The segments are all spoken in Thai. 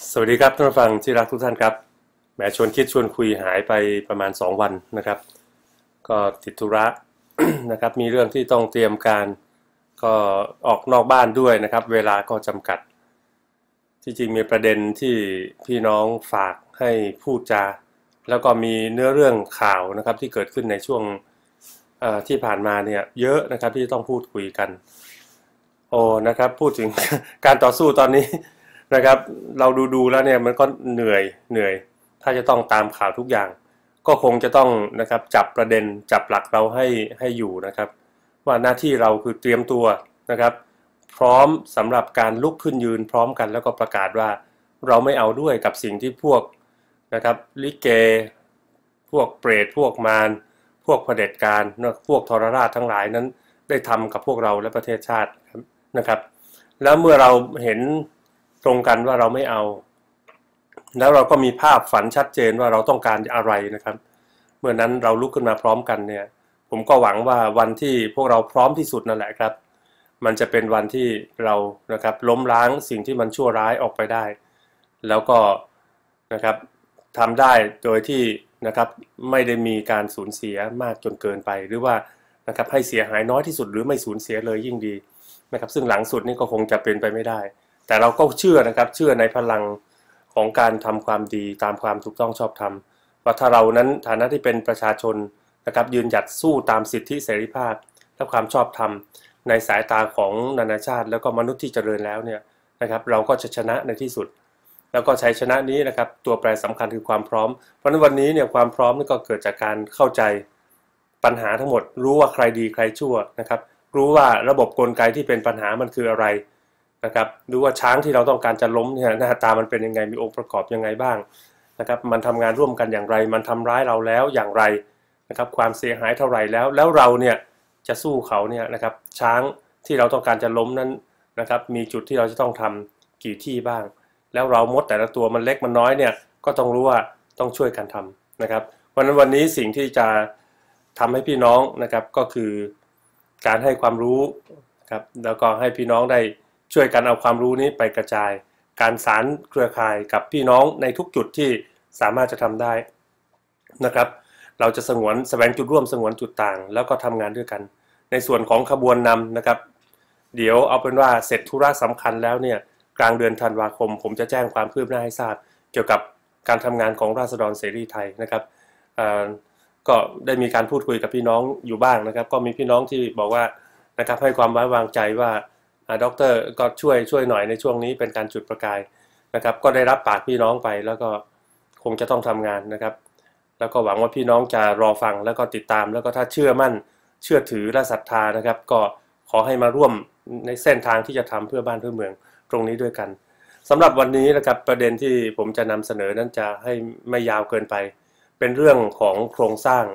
สวัสดีครับท่านผู้ฟังที่รักทุกท่านครับแหมชวนคิดชวนคุยหายไปประมาณ2วันนะครับก็ติดธุระ นะครับมีเรื่องที่ต้องเตรียมการก็ออกนอกบ้านด้วยนะครับเวลาก็จำกัดที่จริงมีประเด็นที่พี่น้องฝากให้พูดจาแล้วก็มีเนื้อเรื่องข่าวนะครับที่เกิดขึ้นในช่วงที่ผ่านมาเนี่ยเยอะนะครับที่ต้องพูดคุยกันโอ้นะครับพูดถึง การต่อสู้ตอนนี้นะครับเราดูแล้วเนี่ยมันก็เหนื่อยถ้าจะต้องตามข่าวทุกอย่างก็คงจะต้องนะครับจับประเด็นจับหลักเราให้อยู่นะครับว่าหน้าที่เราคือเตรียมตัวนะครับพร้อมสำหรับการลุกขึ้นยืนพร้อมกันแล้วก็ประกาศว่าเราไม่เอาด้วยกับสิ่งที่พวกนะครับลิเกพวกเปรตพวกมารพวกเผด็จการพวกทรราชทั้งหลายนั้นได้ทำกับพวกเราและประเทศชาตินะครับแล้วเมื่อเราเห็นตรงกันว่าเราไม่เอาแล้วเราก็มีภาพฝันชัดเจนว่าเราต้องการอะไรนะครับเมื่อนั้นเราลุกขึ้นมาพร้อมกันเนี่ยผมก็หวังว่าวันที่พวกเราพร้อมที่สุดนั่นแหละครับมันจะเป็นวันที่เรานะครับล้มล้างสิ่งที่มันชั่วร้ายออกไปได้แล้วก็นะครับทำได้โดยที่นะครับไม่ได้มีการสูญเสียมากจนเกินไปหรือว่านะครับให้เสียหายน้อยที่สุดหรือไม่สูญเสียเลยยิ่งดีนะครับซึ่งหลังสุดนี่ก็คงจะเป็นไปไม่ได้แต่เราก็เชื่อนะครับเชื่อในพลังของการทำความดีตามความถูกต้องชอบธรรมว่าถ้าเรานั้นฐานะที่เป็นประชาชนนะครับยืนหยัดสู้ตามสิทธิเสรีภาพและความชอบธรรมในสายตาของนานาชาติแล้วก็มนุษย์ที่เจริญแล้วเนี่ยนะครับเราก็จะชนะในที่สุดแล้วก็ชัยชนะนี้นะครับตัวแปรสำคัญคือความพร้อมเพราะฉะนั้นวันนี้เนี่ยความพร้อมนี่ก็เกิดจากการเข้าใจปัญหาทั้งหมดรู้ว่าใครดีใครชั่วนะครับรู้ว่าระบบกลไกที่เป็นปัญหามันคืออะไรนะครับดูว่าช้างที่เราต้องการจะล้มเนี่ยหน้าตามันเป็นยังไงมีองค์ประกอบยังไงบ้างนะครับมันทำงานร่วมกันอย่างไรมันทำร้ายเราแล้วอย่างไรนะครับความเสียหายเท่าไหร่แล้วเราเนี่ยจะสู้เขาเนี่ยนะครับช้างที่เราต้องการจะล้มนั้นนะครับมีจุดที่เราจะต้องทำกี่ที่บ้างแล้วเรามดแต่ละตัวมันเล็กมันน้อยเนี่ยก็ต้องรู้ว่าต้องช่วยกันทำนะครับเพราะฉะนั้นวันนี้สิ่งที่จะทำให้พี่น้องนะครับก็คือการให้ความรู้ครับแล้วก็ให้พี่น้องได้ช่วยกันเอาความรู้นี้ไปกระจายการสานเครือข่ายกับพี่น้องในทุกจุดที่สามารถจะทำได้นะครับเราจะแสวงจุดร่วมสงวนจุดต่างแล้วก็ทำงานด้วยกันในส่วนของขบวนนำนะครับเดี๋ยวเอาเป็นว่าเสร็จธุระสำคัญแล้วเนี่ยกลางเดือนธันวาคมผมจะแจ้งความคืบหน้าให้ทราบเกี่ยวกับการทำงานของราษฎรเสรีไทยนะครับก็ได้มีการพูดคุยกับพี่น้องอยู่บ้างนะครับก็มีพี่น้องที่บอกว่านะครับให้ความไว้วางใจว่าด็อกเตอร์ก็ช่วยหน่อยในช่วงนี้เป็นการจุดประกายนะครับก็ได้รับปากพี่น้องไปแล้วก็คงจะต้องทำงานนะครับแล้วก็หวังว่าพี่น้องจะรอฟังแล้วก็ติดตามแล้วก็ถ้าเชื่อมั่นเชื่อถือและศรัทธานะครับก็ขอให้มาร่วมในเส้นทางที่จะทำเพื่อบ้านเพื่อเมืองตรงนี้ด้วยกันสำหรับวันนี้นะครับประเด็นที่ผมจะนำเสนอนั้นจะให้ไม่ยาวเกินไปเป็นเรื่องของโครงสร้าง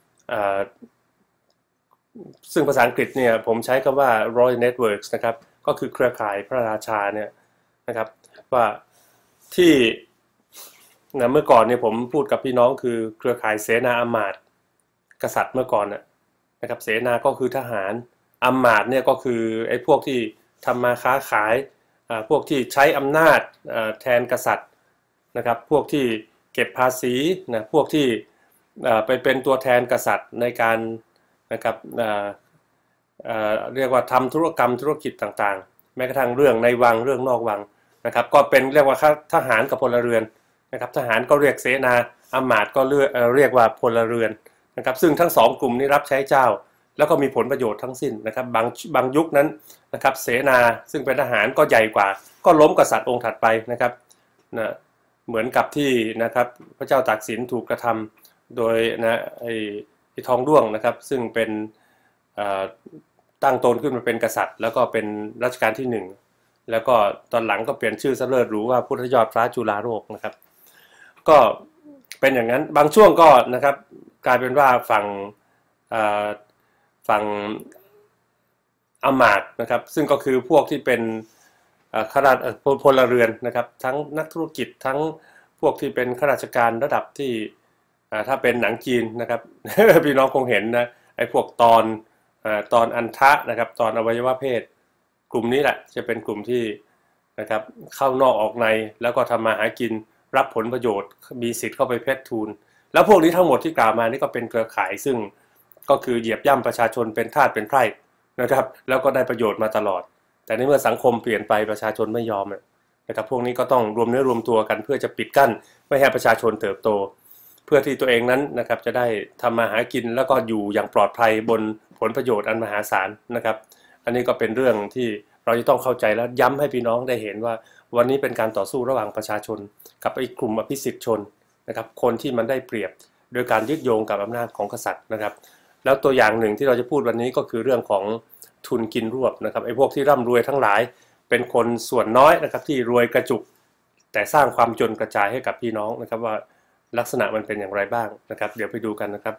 ซึ่งภาษาอังกฤษเนี่ยผมใช้คำว่า Royal Networks นะครับก็คือเครือข่ายพระราชาเนี่ยนะครับว่าที่เมื่อก่อนเนี่ยผมพูดกับพี่น้องคือเครือข่ายเสนาอำมาตย์กษัตริย์เมื่อก่อนนะครับเสนาก็คือทหารอำมาตย์เนี่ยก็คือไอ้พวกที่ทำมาค้าขายพวกที่ใช้อำนาจแทนกษัตริย์นะครับพวกที่เก็บภาษีนะพวกที่ไปเป็นตัวแทนกษัตริย์ในการนะครับเรียกว่าทำธุรกิจต่างๆแม้กระทั่งเรื่องในวังเรื่องนอกวังนะครับก็เป็นเรียกว่าทหารกับพลเรือนนะครับทหารก็เรียกเสนาอำมาตย์ก็เรียกว่าพลเรือนนะครับซึ่งทั้งสองกลุ่มนี้รับใช้เจ้าแล้วก็มีผลประโยชน์ทั้งสิ้นนะครับบางยุคนั้นนะครับเสนาซึ่งเป็นทหารก็ใหญ่กว่าก็ล้มกษัตริย์องค์ถัดไปนะครับเหมือนกับที่นะครับพระเจ้าตากสินถูกกระทำโดยไอ้ทองด้วงนะครับซึ่งเป็นตั้งตนขึ้นมาเป็นกษัตริย์แล้วก็เป็นรัชกาลที่1แล้วก็ตอนหลังก็เปลี่ยนชื่อเสลิศหรูว่าพุทธยอดฟ้าจุฬาโลกนะครับก็เป็นอย่างนั้นบางช่วงก็นะครับกลายเป็นว่าฝั่งอำมาตย์นะครับซึ่งก็คือพวกที่เป็นข้าราชพลเรือนนะครับทั้งนักธุรกิจทั้งพวกที่เป็นข้าราชการระดับที่ถ้าเป็นหนังจีนนะครับ พี่น้องคงเห็นนะไอ้พวกตอนอันทะนะครับตอนอวัยวะเพศกลุ่มนี้แหละจะเป็นกลุ่มที่นะครับเข้านอกออกในแล้วก็ทำมาหากินรับผลประโยชน์มีสิทธิ์เข้าไปเพชรทูลแล้วพวกนี้ทั้งหมดที่กล่าวมานี่ก็เป็นเครือข่ายซึ่งก็คือเหยียบย่ำประชาชนเป็นทาสเป็นไพร่นะครับแล้วก็ได้ประโยชน์มาตลอดแต่ในเมื่อสังคมเปลี่ยนไปประชาชนไม่ยอมนะครับพวกนี้ก็ต้องรวมเนื้อรวมตัวกันเพื่อจะปิดกั้นไม่ให้ประชาชนเติบโตเพื่อที่ตัวเองนั้นนะครับจะได้ทำมาหากินแล้วก็อยู่อย่างปลอดภัยบนผลประโยชน์อันมหาศาลนะครับอันนี้ก็เป็นเรื่องที่เราจะต้องเข้าใจและย้ำให้พี่น้องได้เห็นว่าวันนี้เป็นการต่อสู้ระหว่างประชาชนกับไอ้กลุ่มอภิสิทธิชนนะครับคนที่มันได้เปรียบโดยการยึดโยงกับอำนาจของกษัตริย์นะครับแล้วตัวอย่างหนึ่งที่เราจะพูดวันนี้ก็คือเรื่องของทุนกินรวบนะครับไอ้พวกที่ร่ำรวยทั้งหลายเป็นคนส่วนน้อยนะครับที่รวยกระจุกแต่สร้างความจนกระจายให้กับพี่น้องนะครับว่าลักษณะมันเป็นอย่างไรบ้างนะครับเดี๋ยวไปดูกันนะครับ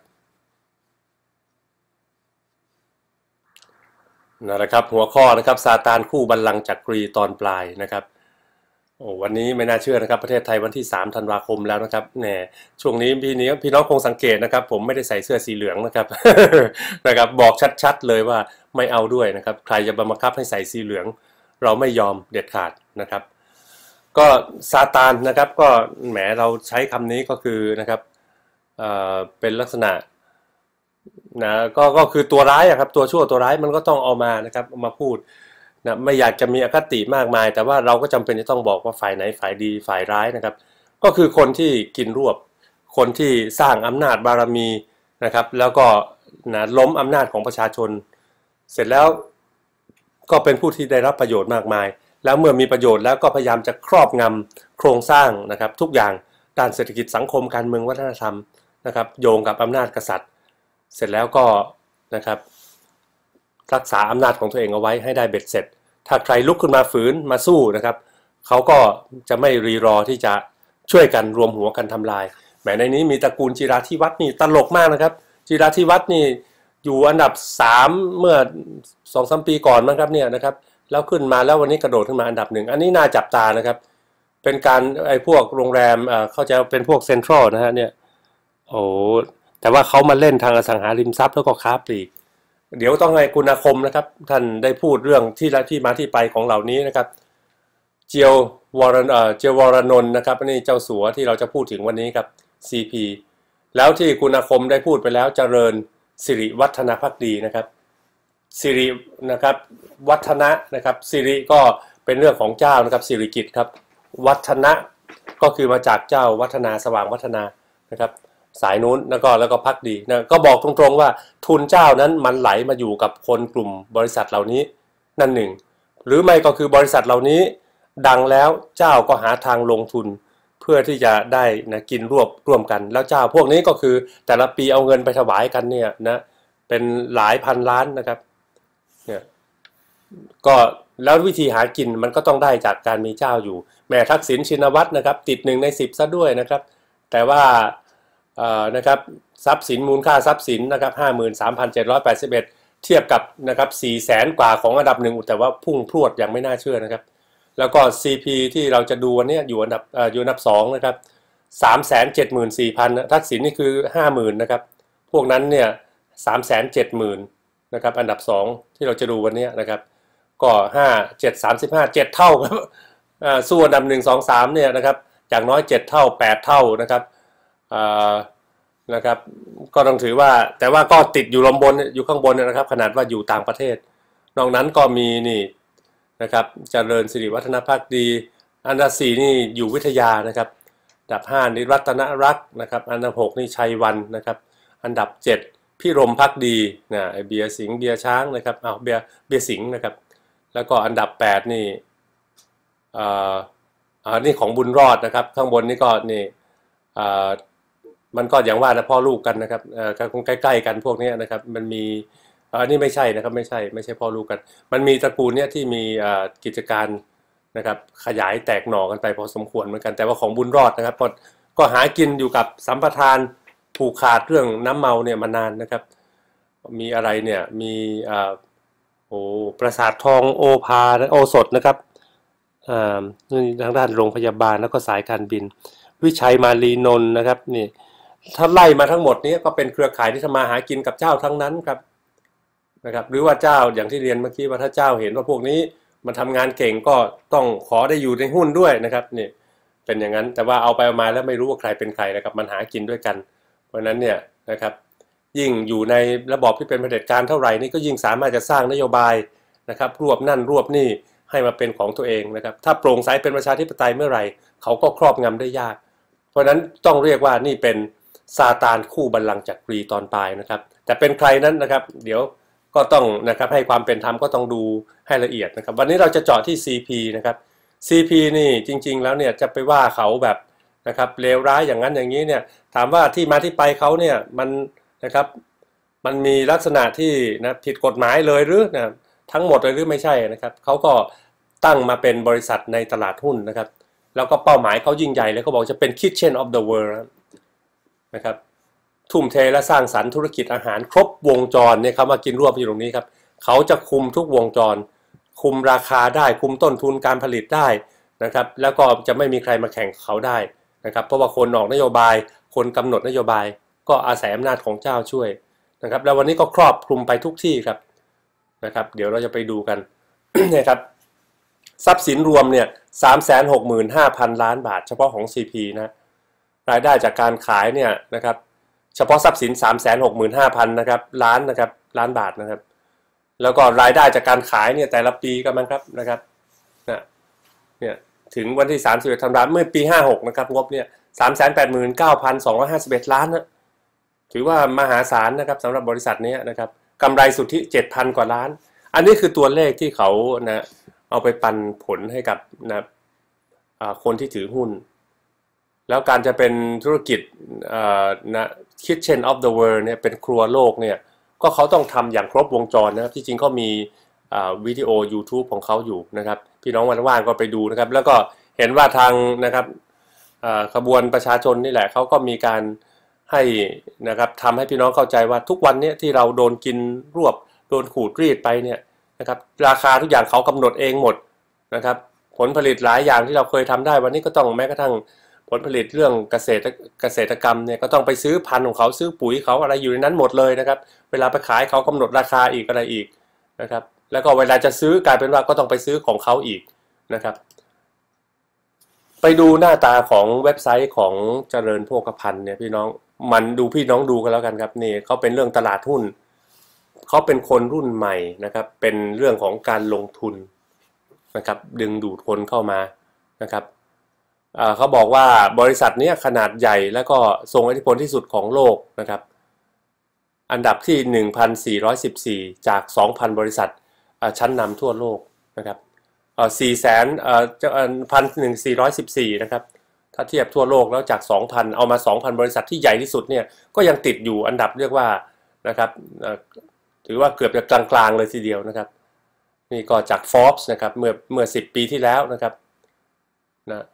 นั่นแหละครับหัวข้อนะครับซาตานคู่บัลลังก์จักรีตอนปลายนะครับโอ้วันนี้ไม่น่าเชื่อนะครับประเทศไทยวันที่3 ธันวาคมแล้วนะครับแหมช่วงนี้พี่น้องคงสังเกตนะครับผมไม่ได้ใส่เสื้อสีเหลืองนะครับ นะครับบอกชัดๆเลยว่าไม่เอาด้วยนะครับใครจะบังคับให้ใส่สีเหลืองเราไม่ยอมเด็ดขาดนะครับก็ซาตานนะครับก็แหมเราใช้คำนี้ก็คือนะครับเป็นลักษณะนะก็คือตัวร้ายครับตัวชั่วตัวร้ายมันก็ต้องเอามานะครับมาพูดนะไม่อยากจะมีอคติมากมายแต่ว่าเราก็จำเป็นจะต้องบอกว่าฝ่ายไหนฝ่ายดีฝ่ายร้ายนะครับก็คือคนที่กินรวบคนที่สร้างอำนาจบารมีนะครับแล้วก็นะล้มอำนาจของประชาชนเสร็จแล้วก็เป็นผู้ที่ได้รับประโยชน์มากมายแล้วเมื่อมีประโยชน์แล้วก็พยายามจะครอบงำโครงสร้างนะครับทุกอย่างด้านเศรษฐกิจสังคมการเมืองวัฒนธรรมนะครับโยงกับอำนาจกษัตริย์เสร็จแล้วก็นะครับรักษาอำนาจของตัวเองเอาไว้ให้ได้เบ็ดเสร็จถ้าใครลุกขึ้นมาฝืนมาสู้นะครับเขาก็จะไม่รีรอที่จะช่วยกันรวมหัวกันทำลายแหมในนี้มีตระกูลจิราธิวัฒน์นี่ตลกมากนะครับจิราธิวัฒน์นี่อยู่อันดับ3เมื่อ 2-3 ปีก่อนมั้งครับเนี่ยนะครับแล้วขึ้นมาแล้ววันนี้กระโดดขึ้นมาอันดับ1อันนี้น่าจับตานะครับเป็นการไอ้พวกโรงแรมเขาจะเป็นพวกเซ็นทรัลนะฮะเนี่ยโอ้แต่ว่าเขามาเล่นทางอสังหาริมทรัพย์แล้วก็ค้าปลีกเดี๋ยวต้องให้คุณอาคมนะครับท่านได้พูดเรื่องที่มาที่ไปของเหล่านี้นะครับเจียววรนนท์นะครับนี่เจ้าสัวที่เราจะพูดถึงวันนี้ครับ CP แล้วที่คุณอาคมได้พูดไปแล้วเจริญสิริวัฒนภักดีนะครับสิรินะครับวัฒนะนะครับสิริก็เป็นเรื่องของเจ้านะครับสิริกิติ์ครับวัฒนะก็คือมาจากเจ้าวัฒนาสว่างวัฒนานะครับสายนู้นแล้วก็พักดีนะก็บอกตรงๆว่าทุนเจ้านั้นมันไหลมาอยู่กับคนกลุ่มบริษัทเหล่านี้นั่นหนึ่งหรือไม่ก็คือบริษัทเหล่านี้ดังแล้วเจ้าก็หาทางลงทุนเพื่อที่จะได้นะกินร่วมกันแล้วเจ้าพวกนี้ก็คือแต่ละปีเอาเงินไปถวายกันเนี่ยนะเป็นหลายพันล้านนะครับเนี่ยก็แล้ววิธีหากินมันก็ต้องได้จากการมีเจ้าอยู่แม่ทักษิณชินวัตรนะครับติด1 ใน 10ซะด้วยนะครับแต่ว่านะครับทรัพย์สินมูลค่าทรัพย์สินนะครับ 53,781 เทียบกับนะครับ 400,000 กว่าของอันดับ1แต่ว่าพุ่งพรวดอย่างไม่น่าเชื่อนะครับแล้วก็ CP ที่เราจะดูวันนี้อยู่อันดับ2นะครับ 374,000 ทักษิณนี่คือ 50,000 นะครับพวกนั้นเนี่ย 370,000 นะครับอันดับ2ที่เราจะดูวันนี้นะครับก็5 7 35 7เท่าครับสู้อันดับ1 2 3เนี่ยนะครับอย่างน้อย7เท่า8เท่านะครับนะครับก็ต้องถือว่าแต่ว่าก็ติดอยู่อยู่ข้างบนนะครับขนาดว่าอยู่ต่างประเทศนอกนั้นก็มีนี่นะครับเจริญสิริวัฒนภักดีอันดับ4นี่อยู่วิทยานะครับอันดับ5นี่รัตนรักษ์นะครับอันดับ6นี่ชัยวันนะครับอันดับ7พี่รมภักดีนะเบียร์สิงห์เบียร์ช้างนะครับเบียร์สิงห์นะครับแล้วก็อันดับ8นี่นี่ของบุญรอดนะครับข้างบนนี่ก็นี่มันก็อย่างว่านะพ่อลูกกันนะครับคงใกล้ๆกันพวกนี้นะครับมันมีอันนี้ไม่ใช่นะครับไม่ใช่พ่อลูกกันมันมีตระกูลเนี่ยที่มีกิจการนะครับขยายแตกหน่อกันไปพอสมควรเหมือนกันแต่ว่าของบุญรอดนะครับก็หากินอยู่กับสัมปทานผูกขาดเรื่องน้ำเมาเนี่ยมานานนะครับมีอะไรเนี่ยมีปราสาททองโอภาโอสถนะครับทางด้านโรงพยาบาลแล้วก็สายการบินวิชัยมาลีนนท์นะครับนี่ถ้าไล่มาทั้งหมดนี้ก็เป็นเครือข่ายที่ทำมาหากินกับเจ้าทั้งนั้นครับนะครับหรือว่าเจ้าอย่างที่เรียนเมื่อกี้ว่าถ้าเจ้าเห็นว่าพวกนี้มันทำงานเก่งก็ต้องขอได้อยู่ในหุ้นด้วยนะครับนี่เป็นอย่างนั้นแต่ว่าเอาไปเอามาแล้วไม่รู้ว่าใครเป็นใครนะครับมันหากินด้วยกันเพราะนั้นเนี่ยนะครับยิ่งอยู่ในระบอบที่เป็นเผด็จการเท่าไหร่นี่ก็ยิ่งสามารถจะสร้างนโยบายนะครับรวบนั่นรวบนี่ให้มาเป็นของตัวเองนะครับถ้าโปร่งใสเป็นประชาธิปไตยเมื่อไหร่เขาก็ครอบงำได้ยากเพราะนั้นต้องเรียกว่านี่เป็นซาตานคู่บัลลังก์จักรีตอนปลายนะครับแต่เป็นใครนั้นนะครับเดี๋ยวก็ต้องนะครับให้ความเป็นธรรมก็ต้องดูให้ละเอียดนะครับวันนี้เราจะเจาะที่ CP นะครับ CP นี่จริงๆแล้วเนี่ยจะไปว่าเขาแบบนะครับเลวร้ายอย่างนั้นอย่างนี้เนี่ยถามว่าที่มาที่ไปเขาเนี่ยมันนะครับมันมีลักษณะที่นะผิดกฎหมายเลยหรือนะทั้งหมดเลยหรือไม่ใช่นะครับเขาก็ตั้งมาเป็นบริษัทในตลาดหุ้นนะครับแล้วก็เป้าหมายเขายิ่งใหญ่เลยเขาบอกจะเป็น Kitchen of the World นะครับทุ่มเทและสร้างสรรค์ธุรกิจอาหารครบวงจรเนี่ยเขามากินรวบอยู่ตรงนี้ครับเขาจะคุมทุกวงจรคุมราคาได้คุมต้นทุนการผลิตได้นะครับแล้วก็จะไม่มีใครมาแข่งเขาได้นะครับเพราะว่าคนออกนโยบายคนกำหนดนโยบายก็อาศัยอำนาจของเจ้าช่วยนะครับแล้ววันนี้ก็ครอบคลุมไปทุกที่ครับนะครับเดี๋ยวเราจะไปดูกัน นะครับทรัพย์สินรวมเนี่ย 365,000 ล้านบาทเฉพาะของ CP นะรายได้จากการขายเนี่ยนะครับเฉพาะทรัพย์สิน 365,000 นะครับล้านนะครับล้านบาทนะครับแล้วก็รายได้จากการขายเนี่ยแต่ละปีก็มันครับนะครับเนี่ยถึงวันที่31ธันวาคมเมื่อปี56นะครับงบเนี่ย 389,251 ล้านนะถือว่ามหาศาลนะครับสำหรับบริษัทนี้นะครับกำไรสุทธิ 7,000 กว่าล้านอันนี้คือตัวเลขที่เขานะเอาไปปันผลให้กับนะคนที่ถือหุ้นแล้วการจะเป็นธุรกิจนะ Kitchen of the World เนี่ยเป็นครัวโลกเนี่ยก็เขาต้องทำอย่างครบวงจรนะครับที่จริงเขามีวิดีโอ YouTube ของเขาอยู่นะครับพี่น้องว่างๆก็ไปดูนะครับแล้วก็เห็นว่าทางนะครับขบวนประชาชนนี่แหละเขาก็มีการให้นะครับทำให้พี่น้องเข้าใจว่าทุกวันนี้ที่เราโดนกินรวบโดนขูดรีดไปเนี่ยนะครับราคาทุกอย่างเขากำหนดเองหมดนะครับผลผลิตหลายอย่างที่เราเคยทำได้วันนี้ก็ต้องแม้กระทั่งผลผลิตเรื่องเกษตรกรรมเนี่ยก็ต้องไปซื้อพันธุ์ของเขาซื้อปุ๋ยเขาอะไรอยู่ในนั้นหมดเลยนะครับเวลาไปขายเขากำหนดราคาอีกอะไรอีกนะครับแล้วก็เวลาจะซื้อกลายเป็นว่าก็ต้องไปซื้อของเขาอีกนะครับไปดูหน้าตาของเว็บไซต์ของเจริญโภคภัณฑ์เนี่ยพี่น้องพี่น้องดูกันแล้วกันครับนี่เขาเป็นเรื่องตลาดหุ้นเขาเป็นคนรุ่นใหม่นะครับเป็นเรื่องของการลงทุนนะครับดึงดูดคนเข้ามานะครับเขาบอกว่าบริษัทนี้ขนาดใหญ่แล้วก็ทรงอิทธิพลที่สุดของโลกนะครับอันดับที่ 1,414 จาก 2,000 บริษัทชั้นนำทั่วโลกนะครับ1,414 นะครับถ้าเทียบทั่วโลกแล้วจาก 2,000 เอามา 2,000 บริษัทที่ใหญ่ที่สุดเนี่ยก็ยังติดอยู่อันดับเรียกว่านะครับถือว่าเกือบจะกลางๆเลยทีเดียวนะครับนี่ก็จาก Forbes นะครับเมื่อ10 ปีที่แล้วนะครับนะ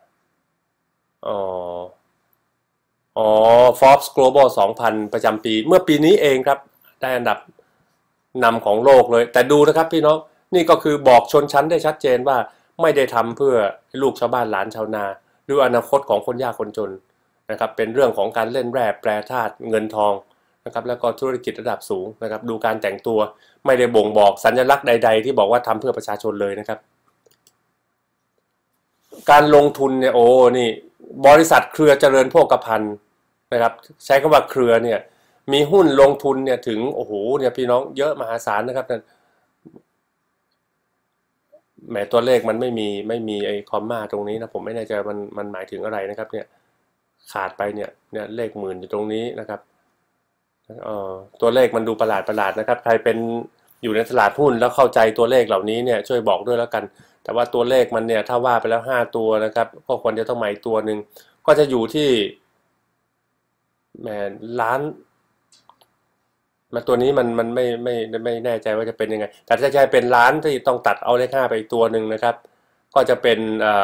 Forbes Global 2,000 ประจำปีเมื่อปีนี้เองครับได้อันดับนำของโลกเลยแต่ดูนะครับพี่น้องนี่ก็คือบอกชนชั้นได้ชัดเจนว่าไม่ได้ทำเพื่อลูกชาวบ้านหลานชาวนาหรืออนาคตของคนยากคนจนนะครับเป็นเรื่องของการเล่นแร่แปรธาตุเงินทองนะครับแล้วก็ธุรกิจระดับสูงนะครับดูการแต่งตัวไม่ได้บ่งบอกสัญลักษณ์ใดๆที่บอกว่าทำเพื่อประชาชนเลยนะครับการลงทุนเนี่ยนี่บริษัทเครือเจริญโภคภัณฑ์นะครับใช้คำว่าเครือเนี่ยมีหุ้นลงทุนเนี่ยถึงเนี่ยพี่น้องเยอะมหาศาลนะครับแหมตัวเลขมันไม่มีไอ้คอมมาตรงนี้นะผมไม่แน่ใจมันหมายถึงอะไรนะครับเนี่ยขาดไปเนี่ยเลขหมื่นอยู่ตรงนี้นะครับตัวเลขมันดูประหลาดนะครับใครเป็นอยู่ในตลาดหุ้นแล้วเข้าใจตัวเลขเหล่านี้เนี่ยช่วยบอกด้วยแล้วกันแต่ว่าตัวเลขมันเนี่ยถ้าว่าไปแล้ว5 ตัวนะครับก็ควรจะต้องใหม่ตัวหนึ่งก็จะอยู่ที่แหมล้านมาตัวนี้มันไม่แน่ใจว่าจะเป็นยังไงแต่ถ้าจะเป็นล้านที่ต้องตัดเอาเลข5ไปอีกตัวหนึ่งนะครับก็จะเป็น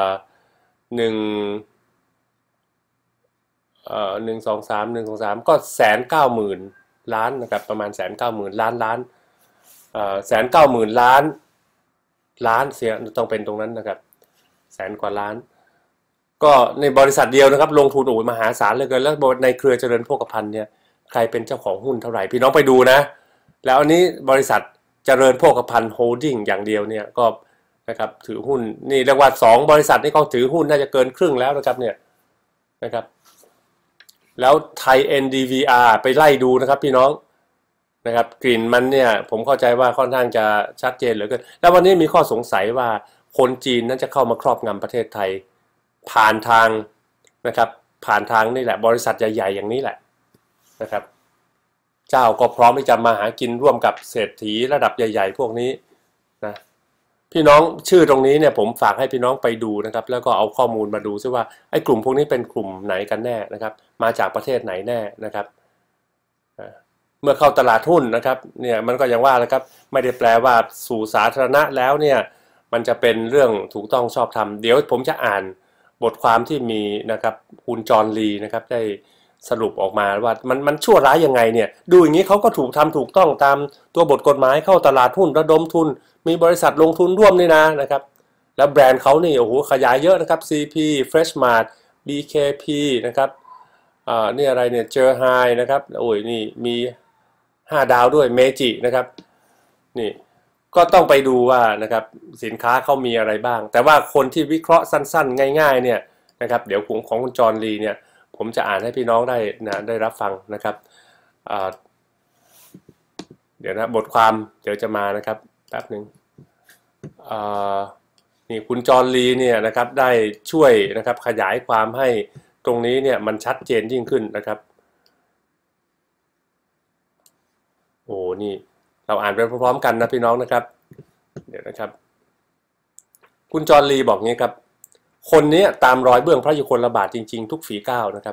1,231,2,3ก็190,000 ล้านนะครับประมาณ190,000 ล้าน190,000 ล้านเสียต้องเป็นตรงนั้นนะครับ100,000 กว่าล้านก็ในบริษัทเดียวนะครับลงทุนมหาศาลเลยเกินแล้วในเครือเจริญโภคภัณฑ์เนี่ยใครเป็นเจ้าของหุ้นเท่าไหร่พี่น้องไปดูนะแล้วอันนี้บริษัทเจริญโภคภัณฑ์โฮลดิ้งอย่างเดียวเนี่ยก็นะครับถือหุ้นนี่เรียกว่า2บริษัทนี่เขาถือหุ้นน่าจะเกินครึ่งแล้วนะครับเนี่ยนะครับแล้วไทย NDVR ไปไล่ดูนะครับพี่น้องนะครับกลิ่นมันเนี่ยผมเข้าใจว่าค่อนข้างจะชัดเจนเหลือเกินแล้ววันนี้มีข้อสงสัยว่าคนจีนนั้นจะเข้ามาครอบงำประเทศไทยผ่านทางนะครับผ่านทางนี่แหละบริษัทใหญ่ๆอย่างนี้แหละนะครับเจ้าก็พร้อมที่จะมาหากินร่วมกับเศรษฐีระดับใหญ่ๆพวกนี้นะพี่น้องชื่อตรงนี้เนี่ยผมฝากให้พี่น้องไปดูนะครับแล้วก็เอาข้อมูลมาดูซิว่าไอ้กลุ่มพวกนี้เป็นกลุ่มไหนกันแน่นะครับมาจากประเทศไหนแน่นะครับเมื่อเข้าตลาดหุ้นนะครับเนี่ยมันก็อย่างว่าแล้วครับไม่ได้แปลว่าสู่สาธารณะแล้วเนี่ยมันจะเป็นเรื่องถูกต้องชอบธรรมเดี๋ยวผมจะอ่านบทความที่มีนะครับคุณจอห์นลีนะครับได้สรุปออกมาว่ามันชั่วร้ายยังไงเนี่ยดูอย่างนี้เขาก็ถูกทำถูกต้องตามตัวบทกฎหมายเข้าตลาดหุ้นระดมทุนมีบริษัทลงทุนร่วมนี่นะครับแล้วแบรนด์เขานี่โอ้โหขยายเยอะนะครับ CP Freshmart BKP นะครับนี่อะไรเนี่ยเจอไฮนะครับโอ้ยนี่มี5 ดาวด้วยเมจินะครับนี่ก็ต้องไปดูว่านะครับสินค้าเขามีอะไรบ้างแต่ว่าคนที่วิเคราะห์สั้นๆง่ายๆเนี่ยนะครับเดี๋ยวของคุณจอห์นลีเนี่ยผมจะอ่านให้พี่น้องได้รับฟังนะครับเดี๋ยวนะบทความเดี๋ยวจะมานะครับแป๊บหนึ่งนี่คุณจอห์นลีเนี่ยนะครับได้ช่วยนะครับขยายความให้ตรงนี้เนี่ยมันชัดเจนยิ่งขึ้นนะครับโอ้นี่เราอ่านไปพร้อมๆกันนะพี่น้องนะครับเดี๋ยวนะครับคุณจอห์นลีบอกงี้ครับคนนี้ตามรอยเบื้องพระยุคลบาทจริงๆทุกฝีก้าวนะครับ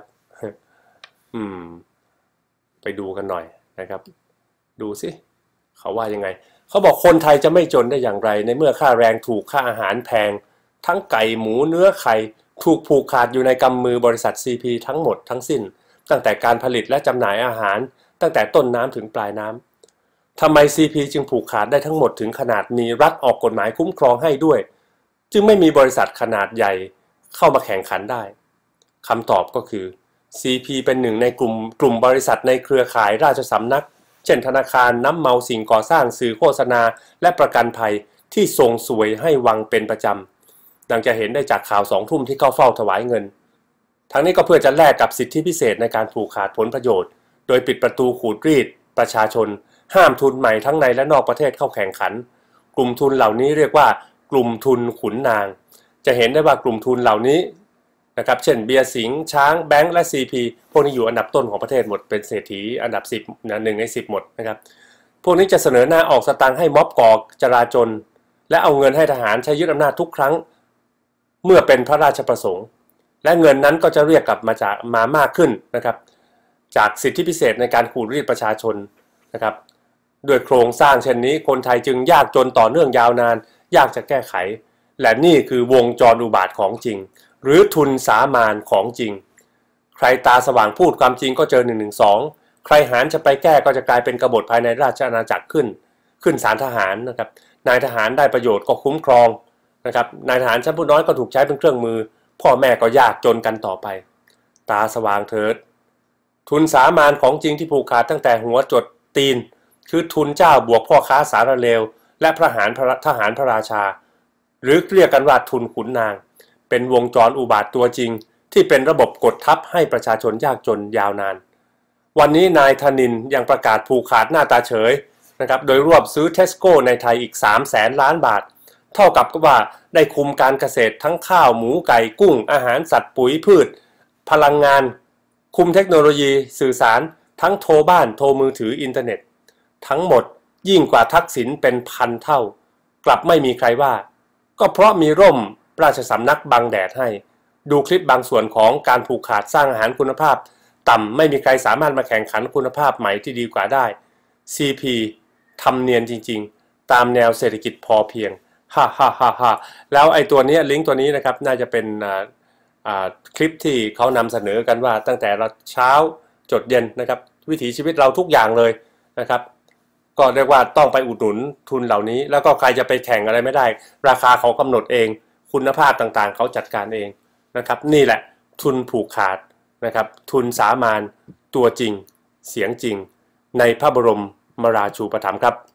ไปดูกันหน่อยนะครับดูสิเขาว่ายังไงเขาบอกคนไทยจะไม่จนได้อย่างไรในเมื่อค่าแรงถูกค่าอาหารแพงทั้งไก่หมูเนื้อไข่ถูกผูกขาดอยู่ในกำมือบริษัท CP ทั้งหมดทั้งสิ้นตั้งแต่การผลิตและจำหน่ายอาหารตั้งแต่ต้นน้ำถึงปลายน้ำทำไม CP จึงผูกขาดได้ทั้งหมดถึงขนาดมีรัฐออกกฎหมายคุ้มครองให้ด้วยจึงไม่มีบริษัทขนาดใหญ่เข้ามาแข่งขันได้คำตอบก็คือ CP เป็นหนึ่งในกลุ่มบริษัทในเครือข่ายราชสำนักเช่นธนาคารน้ำเมาสิ่งก่อสร้างสื่อโฆษณาและประกันภัยที่ส่งสวยให้วังเป็นประจำดังจะเห็นได้จากข่าว2 ทุ่มที่เข้าเฝ้าถวายเงินทั้งนี้ก็เพื่อจะแลกกับสิทธิพิเศษในการผูกขาดผลประโยชน์โดยปิดประตูขูดรีดประชาชนห้ามทุนใหม่ทั้งในและนอกประเทศเข้าแข่งขันกลุ่มทุนเหล่านี้เรียกว่ากลุ่มทุนขุนนางจะเห็นได้ว่ากลุ่มทุนเหล่านี้นะครับเช่นเบียร์สิงห์ช้างแบงก์และ CP พวกนี้อยู่อันดับต้นของประเทศหมดเป็นเศรษฐีอันดับ10นะ1 ใน 10หมดนะครับพวกนี้จะเสนอหน้าออกสตางค์ให้ม็อบก่อจราจนและเอาเงินให้ทหารใช้ยึดอำนาจทุกครั้งเมื่อเป็นพระราชประสงค์และเงินนั้นก็จะเรียกกลับมามากขึ้นนะครับจากสิทธิพิเศษในการขูดรีดประชาชนนะครับด้วยโครงสร้างเช่นนี้คนไทยจึงยากจนต่อเนื่องยาวนานยากจะแก้ไขและนี่คือวงจรอุบาทของจริงหรือทุนสามานของจริงใครตาสว่างพูดความจริงก็เจอ112ใครหารจะไปแก้ก็จะกลายเป็นกบฏภายในราชอาณาจักรขึ้นศาลทหารนะครับนายทหารได้ประโยชน์ก็คุ้มครองนะครับนายทหารชั้นผู้น้อยก็ถูกใช้เป็นเครื่องมือพ่อแม่ก็ยากจนกันต่อไปตาสว่างเถิดทุนสามานของจริงที่ผูกขาดตั้งแต่หัวจดตีนคือทุนเจ้าบวกพ่อค้าสารเลวและทหารพระราชาหรือเรียกกันว่าทุนขุนนางเป็นวงจรอุบาทตัวจริงที่เป็นระบบกดทับให้ประชาชนยากจนยาวนานวันนี้นายธนินยังประกาศผูกขาดหน้าตาเฉยนะครับโดยรวบซื้อเทสโก้ในไทยอีก300,000 ล้านบาทเท่ากับว่าได้คุมการเกษตรทั้งข้าวหมูไก่กุ้งอาหารสัตว์ปุ๋ยพืชพลังงานคุมเทคโนโลยีสื่อสารทั้งโทรบ้านโทรมือถืออินเทอร์เน็ตทั้งหมดยิ่งกว่าทักษิณเป็นพันเท่ากลับไม่มีใครว่าก็เพราะมีร่มราชสำนักบังแดดให้ดูคลิปบางส่วนของการผูกขาดสร้างอาหารคุณภาพต่ำไม่มีใครสามารถมาแข่งขันคุณภาพใหม่ที่ดีกว่าได้ CP ทำเนียนจริงๆตามแนวเศรษฐกิจพอเพียงฮ่าแล้วไอ้ตัวนี้ลิงก์ตัวนี้นะครับน่าจะเป็นคลิปที่เขานำเสนอกันว่าตั้งแต่เราเช้าจดเย็นนะครับวิถีชีวิตเราทุกอย่างเลยนะครับก็เรียกว่าต้องไปอุดหนุนทุนเหล่านี้แล้วก็ใครจะไปแข่งอะไรไม่ได้ราคาเขากำหนดเองคุณภาพต่างๆเขาจัดการเองนะครับนี่แหละทุนผูกขาดนะครับทุนสามานตัวจริงเสียงจริงในพระบรมราชูปถัมภ์ครับ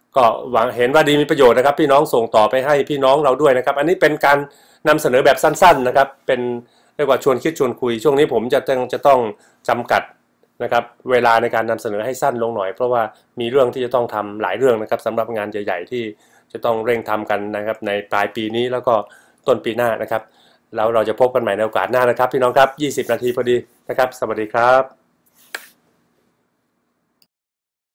ก็หวังเห็นว่าดีมีประโยชน์นะครับพี่น้องส่งต่อไปให้พี่น้องเราด้วยนะครับอันนี้เป็นการนำเสนอแบบสั้นๆนะครับเป็นเรียกว่าชวนคิดชวนคุยช่วงนี้ผมจะต้องจำกัดนะครับเวลาในการนำเสนอให้สั้นลงหน่อยเพราะว่ามีเรื่องที่จะต้องทำหลายเรื่องนะครับสำหรับงานใหญ่ๆที่จะต้องเร่งทำกันนะครับในปลายปีนี้แล้วก็ต้นปีหน้านะครับแล้วเราจะพบกันใหม่ในโอกาสหน้านะครับพี่น้องครับ20 นาทีพอดีนะครับสวัสดีครับ